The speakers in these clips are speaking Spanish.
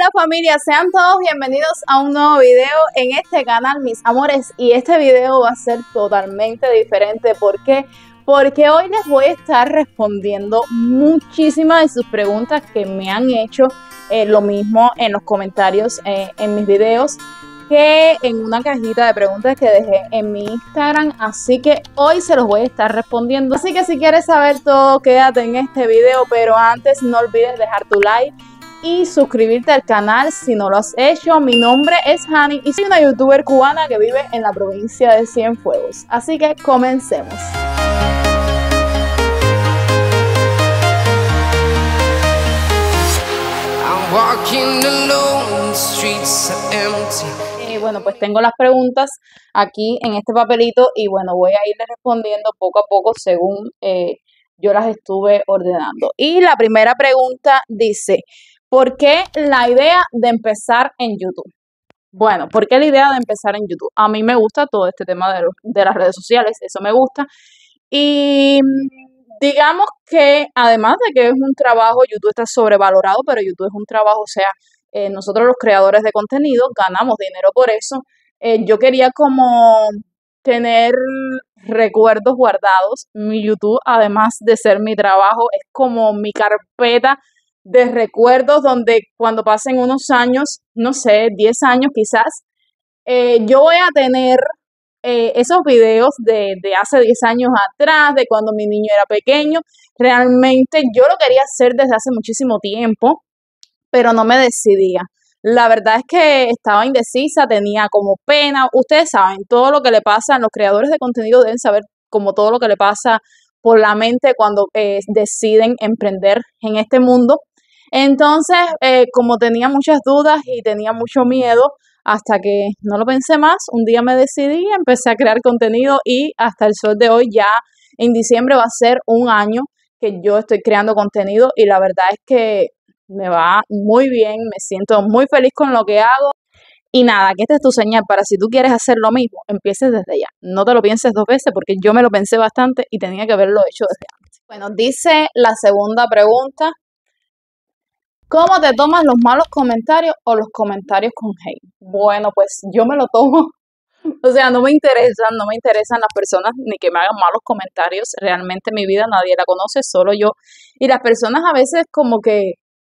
Hola familia, sean todos bienvenidos a un nuevo video en este canal, mis amores. Y este video va a ser totalmente diferente. ¿Por qué? Porque hoy les voy a estar respondiendo muchísimas de sus preguntas que me han hecho, lo mismo en los comentarios en mis videos, que en una cajita de preguntas que dejé en mi Instagram. Así que hoy se los voy a estar respondiendo. Así que si quieres saber todo, quédate en este video. Pero antes no olvides dejar tu like y suscribirte al canal si no lo has hecho. Mi nombre es Hani y soy una youtuber cubana que vive en la provincia de Cienfuegos. Así que comencemos. Bueno, pues tengo las preguntas aquí en este papelito y bueno, voy a irles respondiendo poco a poco según yo las estuve ordenando. Y la primera pregunta dice: ¿por qué la idea de empezar en YouTube? Bueno, ¿por qué la idea de empezar en YouTube? A mí me gusta todo este tema de las redes sociales, eso me gusta. Y digamos que además de que es un trabajo, YouTube está sobrevalorado, pero YouTube es un trabajo, o sea, nosotros los creadores de contenido ganamos dinero por eso. Yo quería como tener recuerdos guardados. Mi YouTube, además de ser mi trabajo, es como mi carpeta de recuerdos donde cuando pasen unos años, no sé, 10 años quizás, yo voy a tener esos videos de hace 10 años atrás, de cuando mi niño era pequeño. Realmente yo lo quería hacer desde hace muchísimo tiempo, pero no me decidía. La verdad es que estaba indecisa, tenía como pena. Ustedes saben, todo lo que le pasa, los creadores de contenido deben saber como todo lo que le pasa por la mente cuando deciden emprender en este mundo. Entonces, como tenía muchas dudas y tenía mucho miedo, hasta que no lo pensé más, un día me decidí, empecé a crear contenido y hasta el sol de hoy, ya en diciembre va a ser un año que yo estoy creando contenido y la verdad es que me va muy bien, me siento muy feliz con lo que hago. Y nada, que esta es tu señal para si tú quieres hacer lo mismo, empieces desde ya. No te lo pienses dos veces porque yo me lo pensé bastante y tenía que haberlo hecho desde antes. Bueno, dice la segunda pregunta: ¿cómo te tomas los malos comentarios o los comentarios con hate? Bueno, pues yo me lo tomo, o sea, no me interesan las personas ni que me hagan malos comentarios. Realmente mi vida nadie la conoce, solo yo. Y las personas a veces como que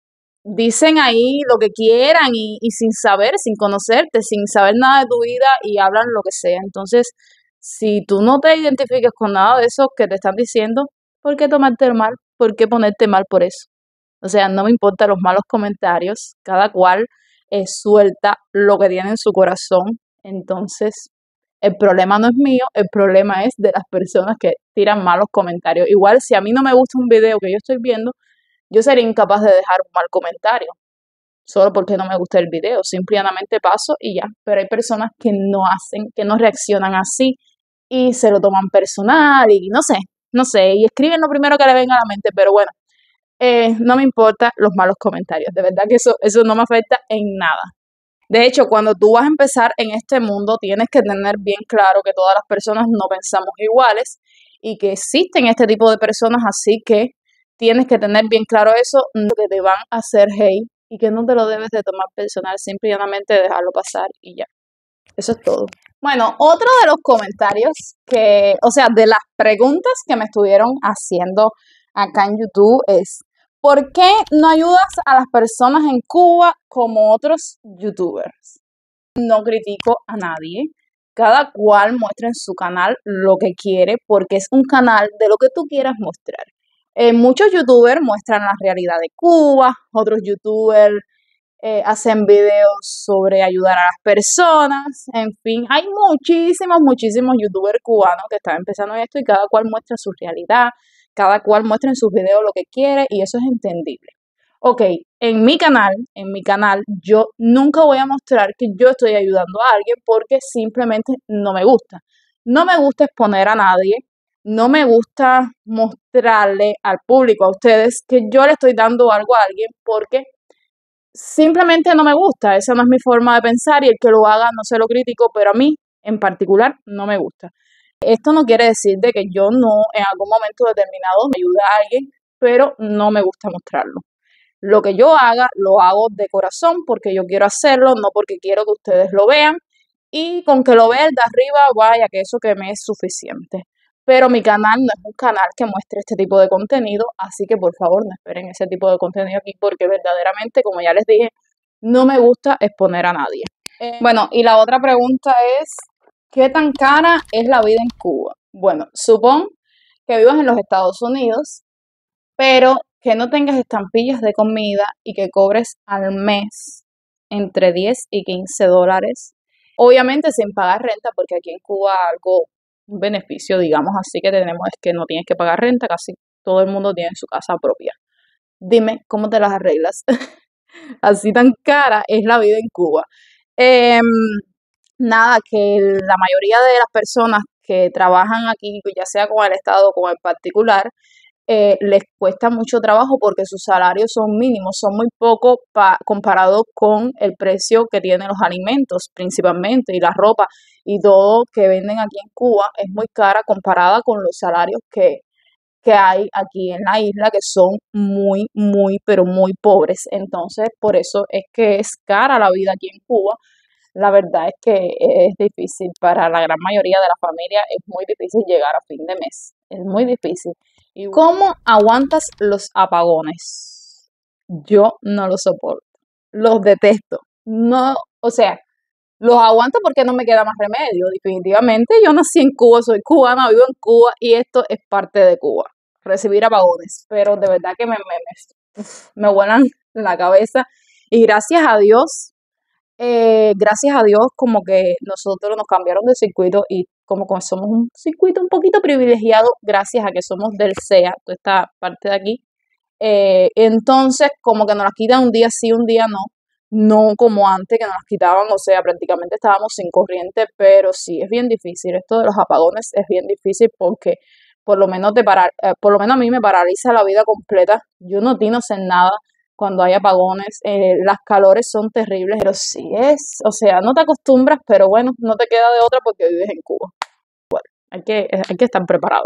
dicen ahí lo que quieran y sin saber, sin conocerte, sin saber nada de tu vida y hablan lo que sea. Entonces, si tú no te identificas con nada de eso que te están diciendo, ¿por qué tomarte el mal? ¿Por qué ponerte mal por eso? O sea, no me importan los malos comentarios, cada cual suelta lo que tiene en su corazón. Entonces, el problema no es mío, el problema es de las personas que tiran malos comentarios. Igual, si a mí no me gusta un video que yo estoy viendo, yo sería incapaz de dejar un mal comentario, solo porque no me gusta el video. Simplemente paso y ya. Pero hay personas que no hacen, que no reaccionan así y se lo toman personal y no sé, y escriben lo primero que le venga a la mente, pero bueno. No me importan los malos comentarios, de verdad que eso no me afecta en nada. De hecho, cuando tú vas a empezar en este mundo, tienes que tener bien claro que todas las personas no pensamos iguales y que existen este tipo de personas, así que tienes que tener bien claro eso, que te van a hacer hate y que no te lo debes de tomar personal, simplemente dejarlo pasar y ya. Eso es todo. Bueno, otro de los comentarios o sea, de las preguntas que me estuvieron haciendo acá en YouTube es: ¿por qué no ayudas a las personas en Cuba como otros youtubers? No critico a nadie. Cada cual muestra en su canal lo que quiere porque es un canal de lo que tú quieras mostrar. Muchos youtubers muestran la realidad de Cuba, otros youtubers hacen videos sobre ayudar a las personas, en fin, hay muchísimos youtubers cubanos que están empezando en esto y cada cual muestra su realidad, cada cual muestra en sus videos lo que quiere y eso es entendible. Ok, en mi canal, yo nunca voy a mostrar que yo estoy ayudando a alguien porque simplemente no me gusta. No me gusta exponer a nadie, no me gusta mostrarle al público, a ustedes, que yo le estoy dando algo a alguien porque simplemente no me gusta, esa no es mi forma de pensar y el que lo haga no se lo critico, pero a mí en particular no me gusta. Esto no quiere decir de que yo no en algún momento determinado me ayude a alguien, pero no me gusta mostrarlo. lo que yo haga, lo hago de corazón porque yo quiero hacerlo, no porque quiero que ustedes lo vean. Y con que lo vean de arriba, vaya, que eso que me es suficiente. Pero mi canal no es un canal que muestre este tipo de contenido, así que por favor no esperen ese tipo de contenido aquí porque verdaderamente, como ya les dije, no me gusta exponer a nadie. Bueno, y la otra pregunta es, ¿qué tan cara es la vida en Cuba? Bueno, supón que vivas en los Estados Unidos, pero que no tengas estampillas de comida y que cobres al mes entre 10 y 15 dólares. Obviamente sin pagar renta, porque aquí en Cuba algo, un beneficio, digamos así, que tenemos es que no tienes que pagar renta, casi todo el mundo tiene su casa propia. Dime, ¿cómo te las arreglas? Así tan cara es la vida en Cuba. Em, Nada, que la mayoría de las personas que trabajan aquí, ya sea con el Estado o con el particular, les cuesta mucho trabajo porque sus salarios son mínimos, son muy pocos comparado con el precio que tienen los alimentos principalmente y la ropa y todo que venden aquí en Cuba es muy cara comparada con los salarios que hay aquí en la isla que son muy, muy, pero muy pobres. Entonces, por eso es que es cara la vida aquí en Cuba. La verdad es que es difícil para la gran mayoría de la familia, es muy difícil llegar a fin de mes, es muy difícil. ¿Y cómo aguantas los apagones? Yo no los soporto, los detesto. No, o sea, los aguanto porque no me queda más remedio. Definitivamente yo nací en Cuba, soy cubana, vivo en Cuba y esto es parte de Cuba, recibir apagones. Pero de verdad que me vuelan la cabeza y gracias a Dios como que nosotros nos cambiaron de circuito y como que somos un circuito un poquito privilegiado gracias a que somos del CEA, toda esta parte de aquí. Entonces como que nos las quitan un día sí, un día no, no como antes que nos las quitaban, o sea, prácticamente estábamos sin corriente, pero sí, es bien difícil, esto de los apagones es bien difícil porque por lo menos a mí me paraliza la vida completa, yo no tino hacer nada cuando hay apagones, las calores son terribles, pero sí es, o sea, no te acostumbras, pero bueno, no te queda de otra porque vives en Cuba. Bueno, hay que estar preparado.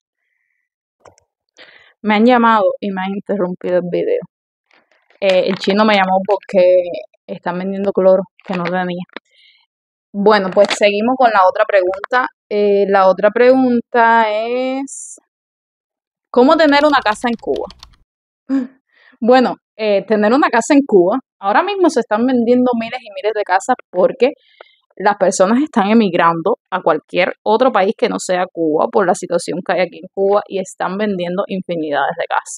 Me han llamado y me han interrumpido el video. El chino me llamó porque están vendiendo cloro que no tenía. Bueno, pues seguimos con la otra pregunta. La otra pregunta es, ¿cómo tener una casa en Cuba? Bueno, tener una casa en Cuba, ahora mismo se están vendiendo miles y miles de casas porque las personas están emigrando a cualquier otro país que no sea Cuba por la situación que hay aquí en Cuba y están vendiendo infinidades de casas.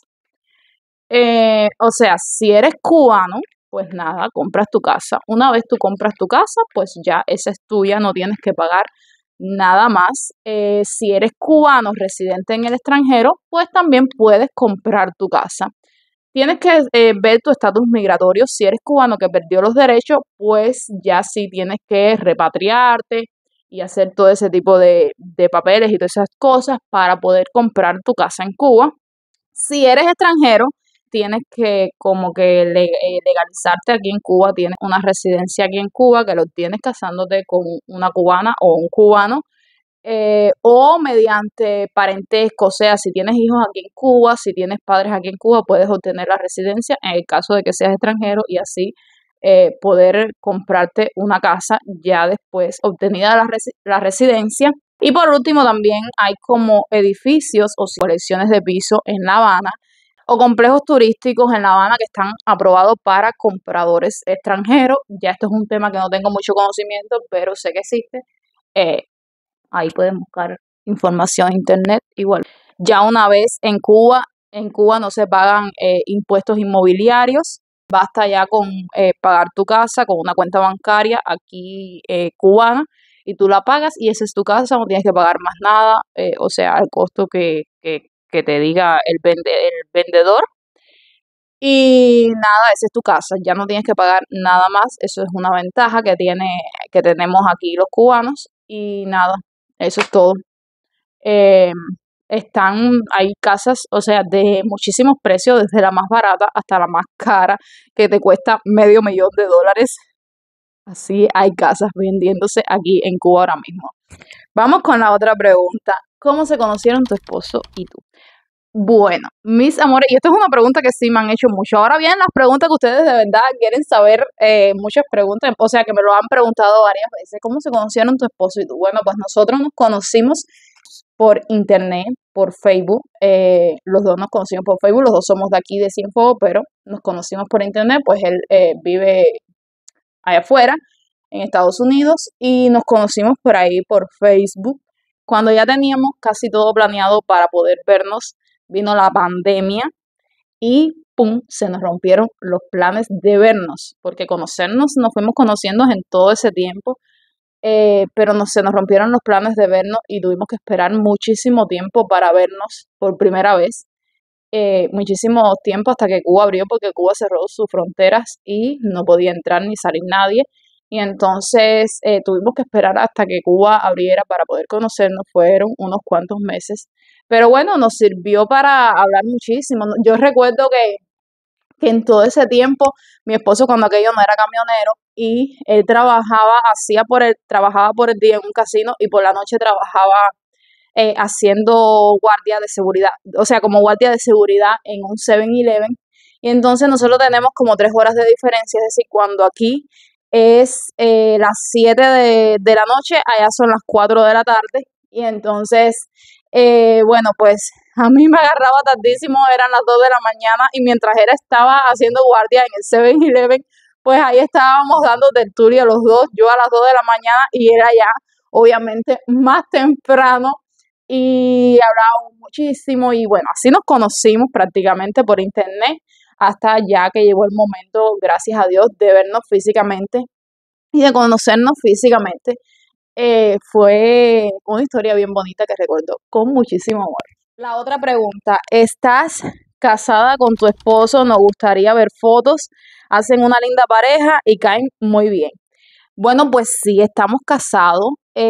O sea, si eres cubano, pues nada, compras tu casa. Una vez tú compras tu casa, pues ya esa es tuya, no tienes que pagar nada más. Si eres cubano residente en el extranjero, pues también puedes comprar tu casa. Tienes que ver tu estatus migratorio. Si eres cubano que perdió los derechos, pues ya sí tienes que repatriarte y hacer todo ese tipo de papeles y todas esas cosas para poder comprar tu casa en Cuba. Si eres extranjero, tienes que como que legalizarte aquí en Cuba, tienes una residencia aquí en Cuba, que lo tienes casándote con una cubana o un cubano, o mediante parentesco, o sea, si tienes hijos aquí en Cuba, si tienes padres aquí en Cuba, puedes obtener la residencia en el caso de que seas extranjero y así poder comprarte una casa ya después obtenida la residencia. Y por último, también hay como edificios o colecciones de piso en La Habana o complejos turísticos en La Habana que están aprobados para compradores extranjeros. Ya esto es un tema que no tengo mucho conocimiento, pero sé que existe. Eh, Ahí pueden buscar información en internet. Igual, ya una vez en Cuba no se pagan impuestos inmobiliarios. Basta ya con pagar tu casa con una cuenta bancaria aquí cubana y tú la pagas y esa es tu casa, no tienes que pagar más nada, o sea, el costo que te diga el vendedor. Y nada, esa es tu casa, ya no tienes que pagar nada más, eso es una ventaja que tenemos aquí los cubanos y nada, eso es todo. Eh, hay casas, o sea, de muchísimos precios, desde la más barata hasta la más cara, que te cuesta $500,000. Así hay casas vendiéndose aquí en Cuba ahora mismo. Vamos con la otra pregunta. ¿Cómo se conocieron tu esposo y tú? Bueno, mis amores, y esto es una pregunta que sí me han hecho mucho. Ahora vienen las preguntas que ustedes de verdad quieren saber, muchas preguntas, o sea, que me lo han preguntado varias veces. ¿Cómo se conocieron tu esposo y tú? Bueno, pues nosotros nos conocimos por internet, por Facebook. Los dos nos conocimos por Facebook, los dos somos de aquí de Cienfuegos, pero nos conocimos por internet, pues él vive allá afuera, en Estados Unidos, y nos conocimos por ahí, por Facebook. Cuando ya teníamos casi todo planeado para poder vernos, vino la pandemia y ¡pum! Se nos rompieron los planes de vernos, porque conocernos nos fuimos conociendo en todo ese tiempo, pero se nos rompieron los planes de vernos y tuvimos que esperar muchísimo tiempo para vernos por primera vez. Muchísimo tiempo hasta que Cuba abrió, porque Cuba cerró sus fronteras y no podía entrar ni salir nadie. Y entonces tuvimos que esperar hasta que Cuba abriera para poder conocernos. Fueron unos cuantos meses. Pero bueno, nos sirvió para hablar muchísimo. Yo recuerdo que en todo ese tiempo, mi esposo cuando aquello no era camionero y él trabajaba por el día en un casino y por la noche trabajaba haciendo guardia de seguridad, o sea, como guardia de seguridad en un 7-Eleven. Y entonces nosotros tenemos como 3 horas de diferencia, es decir, cuando aquí es las 7 de la noche, allá son las 4 de la tarde. Y entonces, bueno, pues a mí me agarraba tardísimo, eran las 2 de la mañana, y mientras él estaba haciendo guardia en el 7-Eleven, pues ahí estábamos dando tertulia los dos, yo a las 2 de la mañana y él allá, obviamente, más temprano, y hablábamos muchísimo y bueno, así nos conocimos prácticamente por internet hasta ya que llegó el momento, gracias a Dios, de vernos físicamente y de conocernos físicamente. Fue una historia bien bonita que recuerdo con muchísimo amor. La otra pregunta, ¿estás casada con tu esposo? Nos gustaría ver fotos, hacen una linda pareja y caen muy bien. Bueno, pues sí, estamos casados.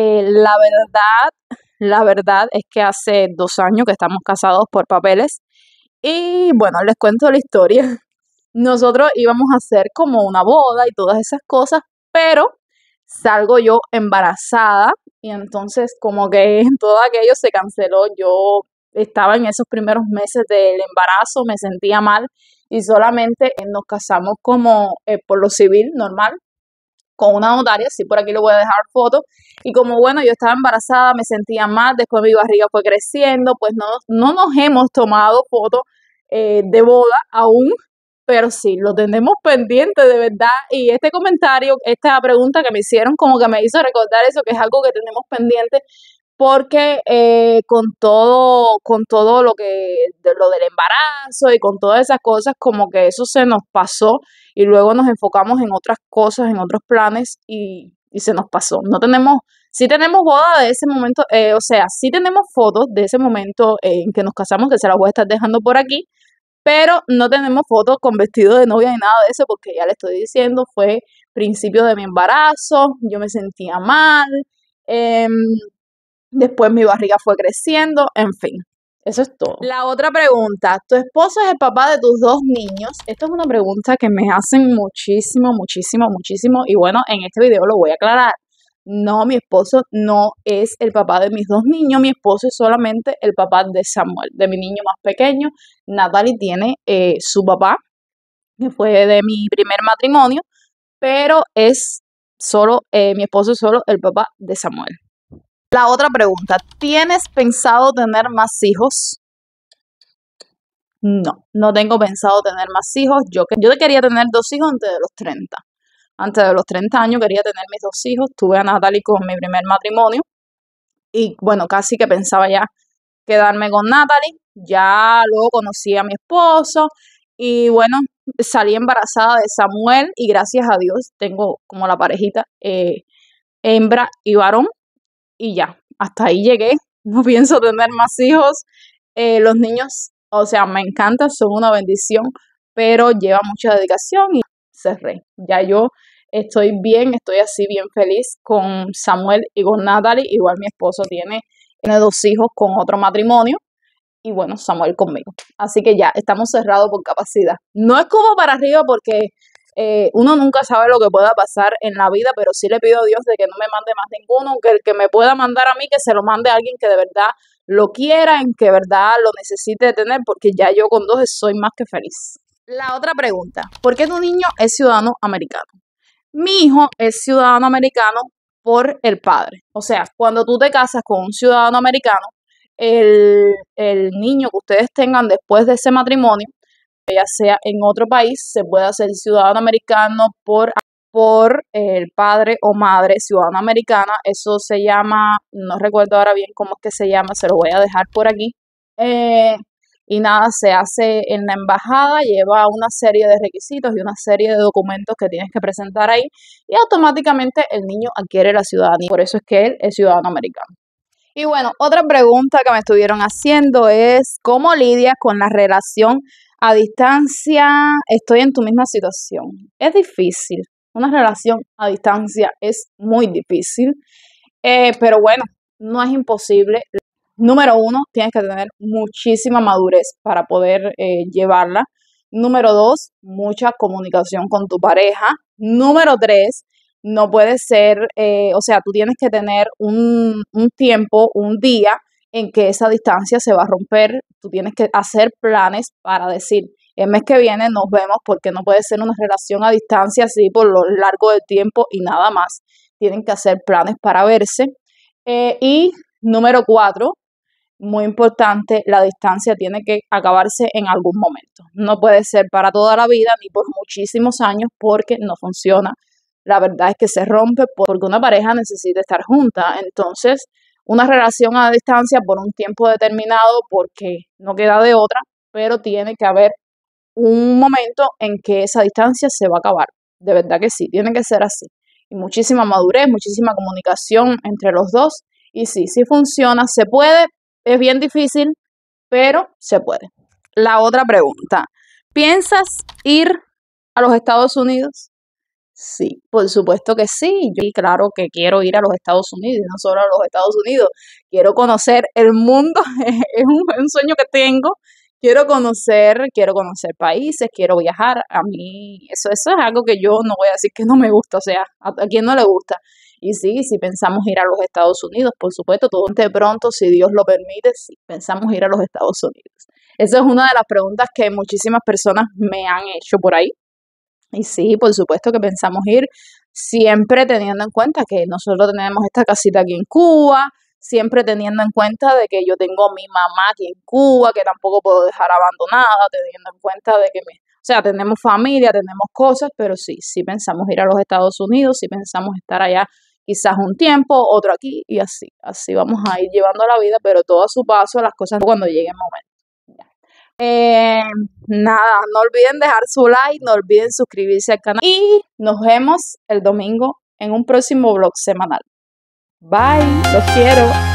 La verdad es que hace 2 años que estamos casados por papeles. Y bueno, les cuento la historia. Nosotros íbamos a hacer como una boda y todas esas cosas, pero salgo yo embarazada y entonces como que todo aquello se canceló. Yo estaba en esos primeros meses del embarazo, me sentía mal y solamente nos casamos como por lo civil, normal, con una notaria, sí, por aquí le voy a dejar fotos. Y como bueno, yo estaba embarazada, me sentía mal, después mi barriga fue creciendo, pues no nos hemos tomado fotos de boda aún, pero sí, lo tenemos pendiente de verdad. Y este comentario, esta pregunta que me hicieron, como que me hizo recordar eso, que es algo que tenemos pendiente, porque con todo lo del embarazo y con todas esas cosas, como que eso se nos pasó y luego nos enfocamos en otras cosas, en otros planes y se nos pasó. No tenemos, sí tenemos boda de ese momento, o sea, sí tenemos fotos de ese momento en que nos casamos, que se las voy a estar dejando por aquí, pero no tenemos fotos con vestido de novia ni nada de eso, porque ya le estoy diciendo, fue principio de mi embarazo, yo me sentía mal. em, Después mi barriga fue creciendo, en fin, eso es todo. La otra pregunta, ¿tu esposo es el papá de tus 2 niños? Esta es una pregunta que me hacen muchísimo, muchísimo, muchísimo y bueno, en este video lo voy a aclarar. No, mi esposo no es el papá de mis 2 niños, mi esposo es solamente el papá de Samuel, de mi niño más pequeño. Natalie tiene su papá, que fue de mi primer matrimonio, pero mi esposo es solo el papá de Samuel. La otra pregunta, ¿tienes pensado tener más hijos? No, no tengo pensado tener más hijos. Yo quería tener 2 hijos antes de los 30. Antes de los 30 años quería tener mis 2 hijos. Tuve a Natalie con mi primer matrimonio y bueno, casi que pensaba ya quedarme con Natalie. Ya luego conocí a mi esposo y bueno, salí embarazada de Samuel y gracias a Dios tengo como la parejita hembra y varón. Y ya, hasta ahí llegué. No pienso tener más hijos. Los niños, o sea, me encantan, son una bendición, pero lleva mucha dedicación y cerré. Ya yo estoy bien, estoy así bien feliz con Samuel y con Natalie. Igual mi esposo tiene 2 hijos con otro matrimonio y bueno, Samuel conmigo. Así que ya, estamos cerrados por capacidad. No es como para arriba porque uno nunca sabe lo que pueda pasar en la vida, pero sí le pido a Dios de que no me mande más ninguno, que el que me pueda mandar a mí, que se lo mande a alguien que de verdad lo quiera, en que de verdad lo necesite de tener, porque ya yo con 2 soy más que feliz. La otra pregunta, ¿por qué tu niño es ciudadano americano? Mi hijo es ciudadano americano por el padre. O sea, cuando tú te casas con un ciudadano americano, el niño que ustedes tengan después de ese matrimonio, ya sea en otro país, se puede hacer ciudadano americano por el padre o madre ciudadana americana. Eso se llama, no recuerdo ahora bien cómo es que se llama, se lo voy a dejar por aquí. Y nada, se hace en la embajada, lleva una serie de requisitos y una serie de documentos que tienes que presentar ahí y automáticamente el niño adquiere la ciudadanía. Por eso es que él es ciudadano americano. Y bueno, otra pregunta que me estuvieron haciendo es, ¿cómo lidias con la relación a distancia? Estoy en tu misma situación. Es difícil. Una relación a distancia es muy difícil, pero bueno, no es imposible. Número 1, tienes que tener muchísima madurez para poder llevarla. Número 2, mucha comunicación con tu pareja. Número 3, no puede ser, o sea, tú tienes que tener un tiempo, un día en que esa distancia se va a romper. Tú tienes que hacer planes para decir, el mes que viene nos vemos, porque no puede ser una relación a distancia así por lo largo del tiempo y nada más. Tienen que hacer planes para verse. Y número 4, muy importante, la distancia tiene que acabarse en algún momento. No puede ser para toda la vida ni por muchísimos años porque no funciona. La verdad es que se rompe porque una pareja necesita estar junta. Entonces, una relación a distancia por un tiempo determinado porque no queda de otra, pero tiene que haber un momento en que esa distancia se va a acabar. De verdad que sí, tiene que ser así. Y muchísima madurez, muchísima comunicación entre los dos. Y sí, sí funciona, se puede, es bien difícil, pero se puede. La otra pregunta, ¿piensas ir a los Estados Unidos? Sí, por supuesto que sí. Yo claro que quiero ir a los Estados Unidos, y no solo a los Estados Unidos. Quiero conocer el mundo, es un sueño que tengo. Quiero conocer países, quiero viajar. A mí, eso es algo que yo no voy a decir que no me gusta, o sea, a quién no le gusta. Y sí, si pensamos ir a los Estados Unidos, por supuesto, todo de pronto, si Dios lo permite, sí, pensamos ir a los Estados Unidos. Esa es una de las preguntas que muchísimas personas me han hecho por ahí. Y sí, por supuesto que pensamos ir, siempre teniendo en cuenta que nosotros tenemos esta casita aquí en Cuba, siempre teniendo en cuenta de que yo tengo a mi mamá aquí en Cuba, que tampoco puedo dejar abandonada, teniendo en cuenta de que o sea, tenemos familia, tenemos cosas, pero sí, sí pensamos ir a los Estados Unidos, sí pensamos estar allá quizás un tiempo, otro aquí, y así vamos a ir llevando la vida, pero todo a su paso, las cosas cuando llegue el momento. Eh, Nada, no olviden dejar su like, no olviden suscribirse al canal y nos vemos el domingo en un próximo vlog semanal. Bye, los quiero.